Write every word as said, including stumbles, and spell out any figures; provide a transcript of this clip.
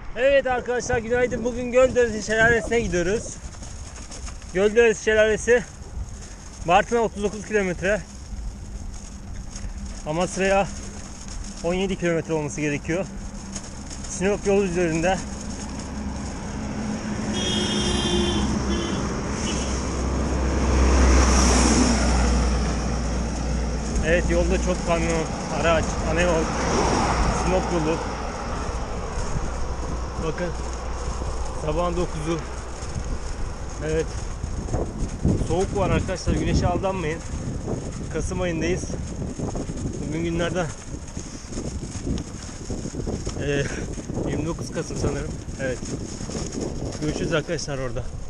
Evet arkadaşlar, günaydın. Bugün Gölderesi Şelalesi'ne gidiyoruz. Gölderesi Şelalesi Bartın'a otuz dokuz kilometre. Amasra'ya on yedi kilometre olması gerekiyor. Sinop yolu üzerinde. Evet, yolda çok kamyon, araç, ana yol, Sinop yolu. Bakın, sabahın dokuzu. Evet, soğuk var arkadaşlar, güneşe aldanmayın. Kasım ayındayız. Bugün günlerden ee, yirmi dokuz Kasım sanırım. Evet, görüşürüz arkadaşlar orada.